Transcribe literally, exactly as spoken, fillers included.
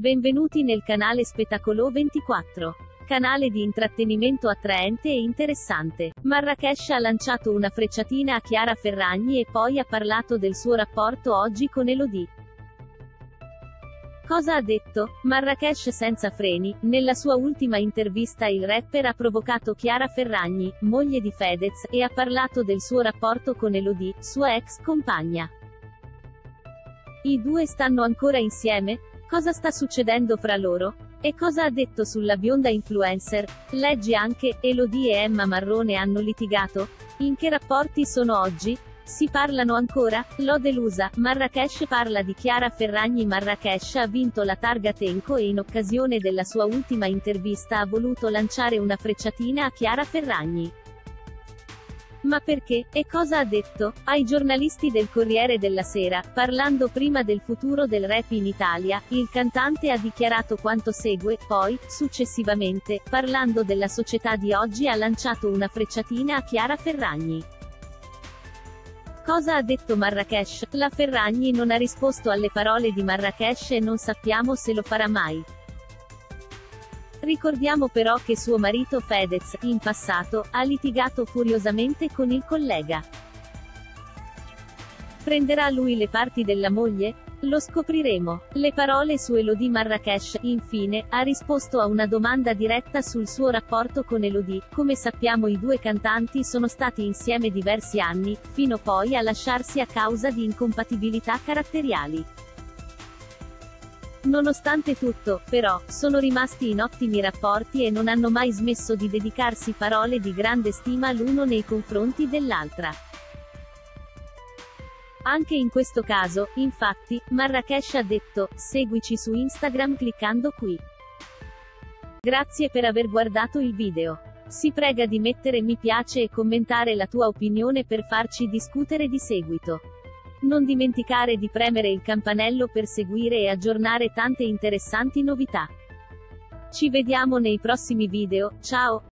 Benvenuti nel canale Spettacolo ventiquattro. Canale di intrattenimento attraente e interessante. Marracash ha lanciato una frecciatina a Chiara Ferragni e poi ha parlato del suo rapporto oggi con Elodie. Cosa ha detto? Marracash senza freni. Nella sua ultima intervista il rapper ha provocato Chiara Ferragni, moglie di Fedez, e ha parlato del suo rapporto con Elodie, sua ex compagna. I due stanno ancora insieme? Cosa sta succedendo fra loro? E cosa ha detto sulla bionda influencer? Leggi anche, Elodie e Emma Marrone hanno litigato? In che rapporti sono oggi? Si parlano ancora? L'ho delusa. Marracash parla di Chiara Ferragni. Marracash ha vinto la targa Tenco e in occasione della sua ultima intervista ha voluto lanciare una frecciatina a Chiara Ferragni. Ma perché? E cosa ha detto? Ai giornalisti del Corriere della Sera, parlando prima del futuro del rap in Italia, il cantante ha dichiarato quanto segue, poi, successivamente, parlando della società di oggi ha lanciato una frecciatina a Chiara Ferragni. Cosa ha detto Marracash? La Ferragni non ha risposto alle parole di Marracash e non sappiamo se lo farà mai. Ricordiamo però che suo marito Fedez, in passato, ha litigato furiosamente con il collega. Prenderà lui le parti della moglie? Lo scopriremo. Le parole su Elodie. Marracash, infine, ha risposto a una domanda diretta sul suo rapporto con Elodie. Come sappiamo i due cantanti sono stati insieme diversi anni, fino poi a lasciarsi a causa di incompatibilità caratteriali. Nonostante tutto, però, sono rimasti in ottimi rapporti e non hanno mai smesso di dedicarsi parole di grande stima l'uno nei confronti dell'altra. Anche in questo caso, infatti, Marracash ha detto, seguici su Instagram cliccando qui. Grazie per aver guardato il video. Si prega di mettere mi piace e commentare la tua opinione per farci discutere di seguito. Non dimenticare di premere il campanello per seguire e aggiornare tante interessanti novità. Ci vediamo nei prossimi video, ciao!